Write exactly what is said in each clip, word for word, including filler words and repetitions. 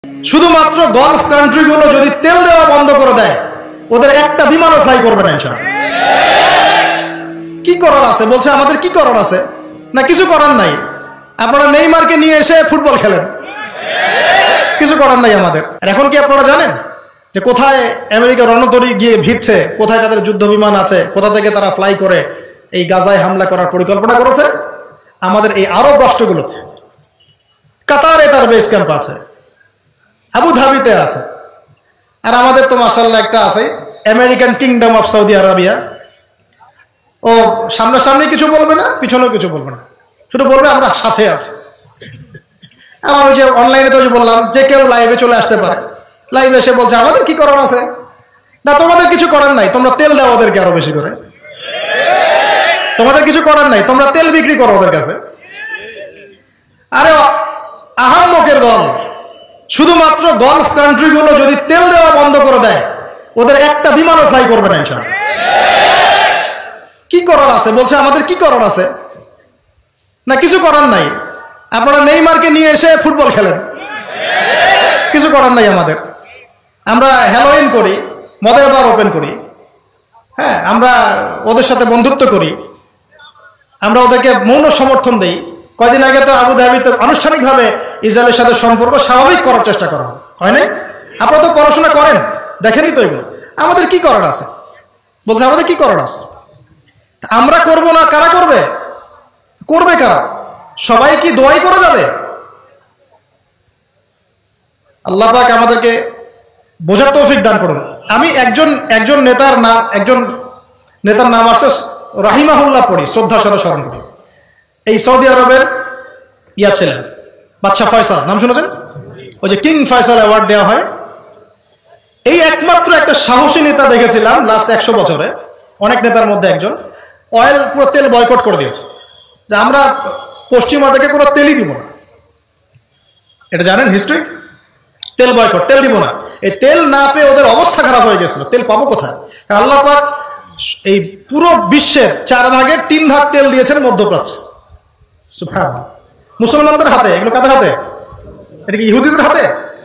শুধুমাত্র গলফ কান্ট্রিগুলো যদি তেল দেওয়া বন্ধ করে দেয়, ওদের একটা বিমানও ফ্লাই করবে না ইনশাআল্লাহ। কি করার আছে বলছে, আমাদের কি করার আছে? না কিছু করার নাই, আপনারা নেইমারকে নিয়ে এসে ফুটবল খেলেন, কিছু করার নাই আমাদের। আর এখন কি আপনারা জানেন যে কোথায় আমেরিকা রণতরী গিয়ে ভিড়ছে, কোথায় তাদের যুদ্ধ বিমান আছে, কোথা থেকে তারা ফ্লাই করে এই গাজায় হামলা করার পরিকল্পনা করেছে? আমাদের এই আরব রাষ্ট্রগুলোতে। কাতারে তার বেস ক্যাম্প আছে, আবু ধাবিতে আছে, আর আমাদের তো মাশাআল্লাহ একটা আছে American kingdom of Saudi Arabia. ও সামনাসামনি কিছু বলবে না, পিছনেও কিছু বলবে না, শুধু বলবে আমরা সাথে আছি। আমার ওই যে অনলাইনে তো বললাম যে কেউ লাইভে চলে আসতে পারে, লাইভে এসে বলছে আমাদের কি করার আছে? না তোমাদের কিছু করার নাই, তোমরা তেল দাও ওদেরকে আরো বেশি করে, তোমাদের কিছু করার নাই, তোমরা তেল বিক্রি করো ওদের কাছে। আরে আহাম্মকের দল, শুধুমাত্র গলফ কান্ট্রিগুলো যদি তেল দেওয়া বন্ধ করে দেয়, ওদের একটা বিমানও ফ্লাই করবে না ইনশাআল্লাহ। কি করার আছে বলছে, আমাদের কি করার আছে? না কিছু করার নাই, আপনারা নেইমারকে নিয়ে এসে ফুটবল খেলেন, কিছু করার নাই আমাদের। আমরা হ্যালোইন করি, মদের বার ওপেন করি, হ্যাঁ আমরা ওদের সাথে বন্ধুত্ব করি, আমরা ওদেরকে মৌন সমর্থন দেই। কয়দিন আগে তো আবু ধাবিতে আনুষ্ঠানিকভাবে ইসরায়েলের সাথে সম্পর্ক স্বাভাবিক করার চেষ্টা করা হয় নাই? আপনারা তো পড়াশোনা করেন, দেখেনি তো এগুলো। আমাদের কি করার আছে বলছে, আমাদের কি করার আছে? আমরা করব না, কারা করবে? করবে কারা? সবাই কি দোয়াই করে যাবে? আল্লাহ পাক আমাদেরকে বোঝার তৌফিক দান করুন। আমি একজন একজন নেতার নাম একজন নেতার নাম আসলে রাহিমাহুল্লাহ পড়ি, শ্রদ্ধার সাথে স্মরণ করি। এই সৌদি আরবের ইয়া ছিলেন বাদশাহ ফয়সাল, নাম শুনেছেন? ওই যে কিং ফয়সাল অ্যাওয়ার্ড দেওয়া হয়। এই একমাত্র একটা সাহসী নেতা দেখেছিলাম লাস্ট একশো বছরে, অনেক নেতার মধ্যে একজন। অয়েল পুরো তেল বয়কট করে দিয়েছে, যে আমরা পশ্চিমা থেকে কোনো তেলই দিব না। এটা জানেন হিস্ট্রি? তেল বয়কট, তেল দিব না। এই তেল না পেয়ে ওদের অবস্থা খারাপ হয়ে গেছিল, তেল পাবো কোথায়? আল্লাহ পাক এই পুরো বিশ্বের চার ভাগের তিন ভাগ তেল দিয়েছেন মধ্যপ্রাচ্যে। সুবহানাল্লাহ। মুসলমানদের হাতে, এগুলো কাদের হাতে? এটা কি ইহুদিদের হাতে?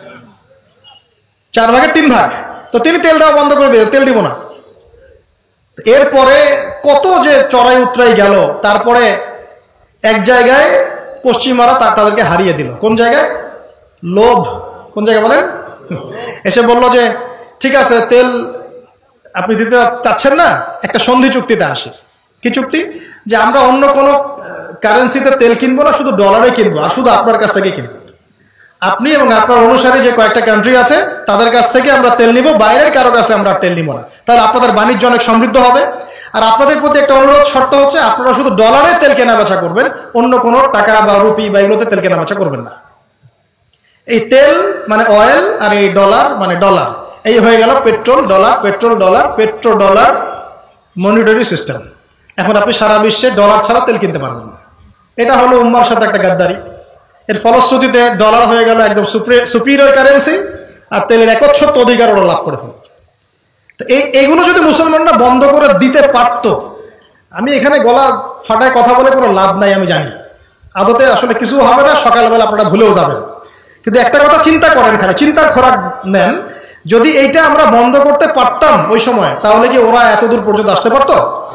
চার ভাগের তিন ভাগ। তো তিনি তেল দেওয়া বন্ধ করে দিয়ে, তেল দিব না। এরপরে কত যে চড়াই উতরাই গেল, তারপরে এক জায়গায় পশ্চিমারা তাদেরকে হারিয়ে দিল। কোন জায়গায়? লোভ। কোন জায়গায় বলেন? এসে বলল যে ঠিক আছে তেল আপনি দিতে চাচ্ছেন না, একটা সন্ধি চুক্তিতে আসে। কি চুক্তি? যে আমরা অন্য কোনো কারেন্সিতে তেল কিনবো না, শুধু ডলারে কিনবো, আর শুধু আপনার কাছ থেকে কিনবো। আপনি এবং আপনার অনুসারী যে কয়েকটা কান্ট্রি আছে তাদের কাছ থেকে আমরা তেল নিব, বাইরের কারো কাছে আমরা তেল নিব না। তাহলে আপনাদের বাণিজ্য অনেক সমৃদ্ধ হবে। আর আপনাদের প্রতি একটা অনুরোধ, শর্ত হচ্ছে আপনারা শুধু ডলারে তেল কেনা বেচা করবেন, অন্য কোনো টাকা বা রুপি বা এগুলোতে তেল কেনা বেচা করবেন না। এই তেল মানে অয়েল, আর এই ডলার মানে ডলার, এই হয়ে গেল petrol dollar, petrol dollar, petro dollar monetary system. এখন আপনি সারা বিশ্বে ডলার ছাড়া তেল কিনতে পারবেন না। এটা হলো উম্মার সাথে একটা গাদ্দারি। এর ফলশ্রুতিতে ডলার হয়ে গেল একদম সুপিরিয়র কারেন্সি, আর তেলের একচ্ছত্র অধিকার ওরা লাভ করে ফেল। তো এই এইগুলো যদি মুসলমানরা বন্ধ করে দিতে পারত, আমি এখানে গলা ফাটায় কথা বলে কোনো লাভ নাই, আমি জানি আদতে আসলে কিছু হবে না, সকালবেলা আপনারা ভুলেও যাবেন। কিন্তু একটা কথা চিন্তা করেন, খালি চিন্তার খোরাক নেন, যদি এইটা আমরা বন্ধ করতে পারতাম ওই সময়, তাহলে কি ওরা এত দূর পর্যন্ত আসতে পারত?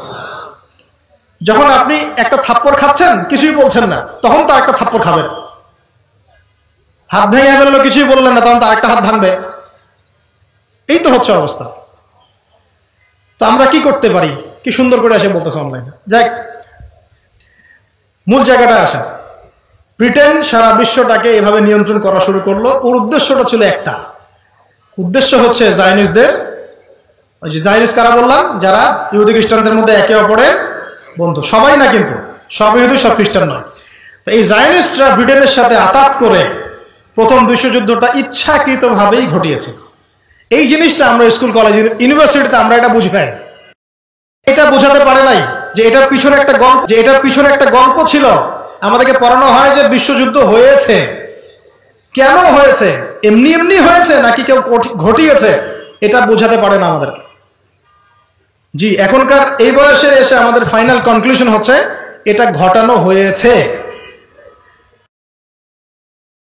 যখন আপনি একটা থাপ্পড় খাচ্ছেন কিছুই বলছেন না, তখন তো একটা থাপ্পড় খাবেন। হাত ভেঙে ফেললো, কিছুই বললেন না, তখন তো আরেকটা হাত ভাঙবে। এই তো হচ্ছে অবস্থা। তো আমরা কি করতে পারি? কি সুন্দর করে এসে বলতেছে অনলাইনে। যাক, মূল জায়গাটা আসা। ব্রিটেন সারা বিশ্বটাকে এভাবে নিয়ন্ত্রণ করা শুরু করলো। ওর উদ্দেশ্যটা ছিল একটা, উদ্দেশ্য হচ্ছে জায়নিস্টদের, ওই যে জায়নিস্ট কারা বললাম, যারা ইহুদি খ্রিস্টানদের মধ্যে একে অপরের বন্ধু। সবাই না কিন্তু, সব ইহুদি সব খ্রিস্টান নয়। তো এই জায়নিস্টরা ব্রিটেনের সাথে আতাত করে প্রথম বিশ্বযুদ্ধটা ইচ্ছাকৃতভাবেই ঘটিয়েছে। এই জিনিসটা আমরা স্কুল কলেজ ইউনিভার্সিটিতে আমরা এটা বুঝি নাই, এটা বোঝাতে পারে নাই যে এটার পিছনে একটা গল্প যে এটার পিছনে একটা গল্প ছিল। আমাদেরকে পড়ানো হয় যে বিশ্বযুদ্ধ হয়েছে, কেন হয়েছে, এমনি এমনি হয়েছে নাকি কেউ ঘটিয়েছে, এটা বোঝাতে পারে না আমাদের। জি, এখনকার এই বয়সে এসে আমাদের ফাইনাল কনক্লুশন হচ্ছে এটা ঘটানো হয়েছে।